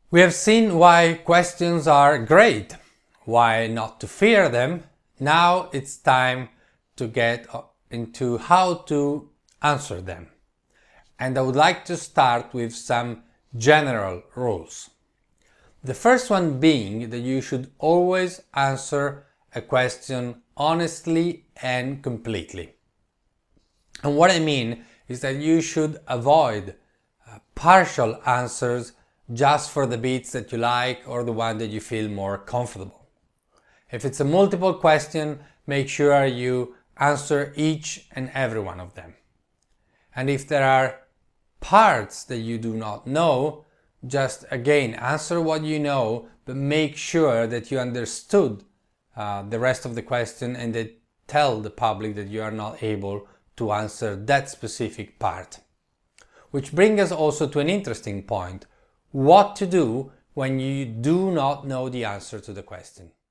We have seen why questions are great, why not to fear them. Now it's time to get into how to answer them. And I would like to start with some general rules. The first one being that you should always answer a question honestly and completely. And what I mean is that you should avoid partial answers just for the bits that you like or the one that you feel more comfortable. If it's a multiple question, make sure you answer each and every one of them. And if there are parts that you do not know, just again answer what you know, but make sure that you understood the rest of the question and that tell the public that you are not able to answer that specific part. Which brings us also to an interesting point. What to do when you do not know the answer to the question.